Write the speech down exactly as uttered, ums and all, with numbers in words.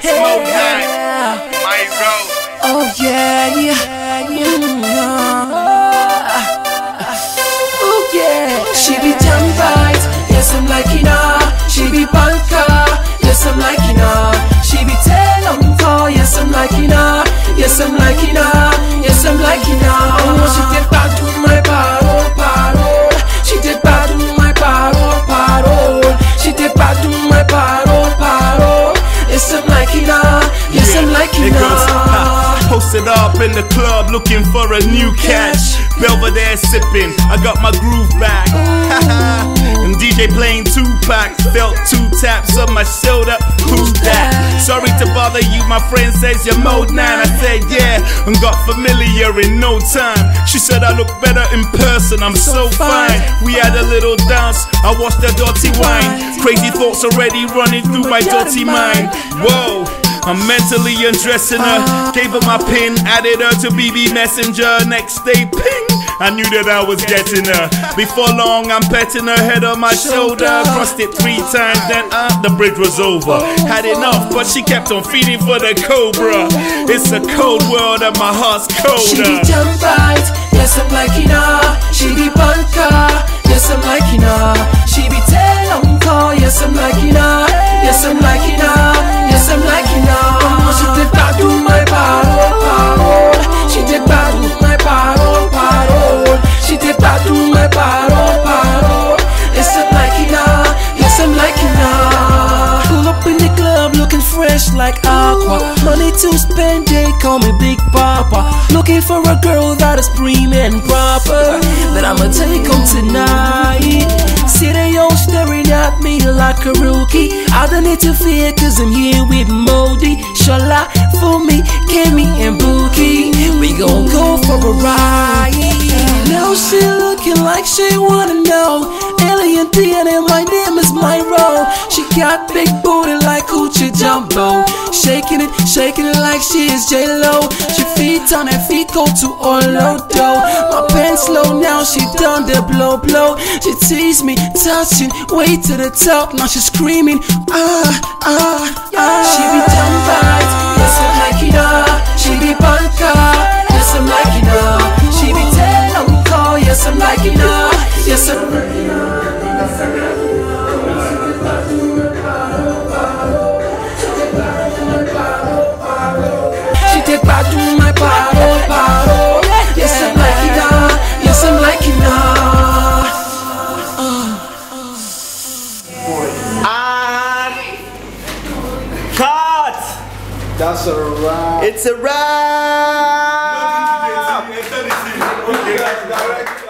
Smoke Night, my road. Oh yeah, yeah, yeah. Oh yeah. She be damn right, yes I'm liking her. She be banka, yes I'm liking her. She be tell on call, yes I'm liking her. Yes I'm liking her, yes I'm liking her. Oh, she did bad to my parole, parole. She did bad to my parole, parole. She did bad to my parole, parole. Yes I'm liking her, yes I'm liking her. Posted up in the club looking for a new catch. Belvedere sipping, I got my groove back. And D J playing Tupac. Felt two taps on my shoulder. Who's that? Sorry to bother you, my friend says you're mode nine. I said yeah, and got familiar in no time. She said I look better in person, I'm so fine. We had a little dance, I watched the dirty wine. Crazy thoughts already running through my dirty mind. Whoa, I'm mentally undressing her. Gave her my pin, added her to B B Messenger. Next day, ping, I knew that I was getting her. Before long, I'm petting her head on my shoulder. Crossed it three times, then uh, the bridge was over. Had enough, but she kept on feeding for the cobra. It's a cold world and my heart's colder. She be damn right, yes I'm liking her. She be banka, yes I'm liking her. She be tell on call, yes I'm liking her. Yes I'm liking her, yes I'm liking her. Oh, she did bad to my parole, parole. She did bad to my parole, parole. She did bad to my parole, parole. Yes I'm liking her, yes I'm liking her. Pull up in the club looking fresh like aqua. Money to spend, they call me Big Papa. Looking for a girl that is prim and proper, that I'ma take home tonight. See they all staring at me like a rookie. I don't need to fear cause I'm here with Modi, Shala, Fumi, Kemi and Bookie. We gon' go for a ride. Now she looking like she wanna know. Alien D N A, my name is Myro. She got big booty like Hoochie Jumbo. Shaking it, shaking it like she is J-Lo. She feet on her feet go to Olodo. My pants low now, she done the blow blow. She tease me, touching, way to the top. Now she screaming, ah, ah, ah. She be damn right, yes I'm liking her. She be banka, yes I'm liking her. She be tell on call, yes I'm liking her. Yes I'm liking her. She did bad to my parole, parole. Yes I'm liking her, yes I'm liking And cut! That's a wrap. It's a wrap!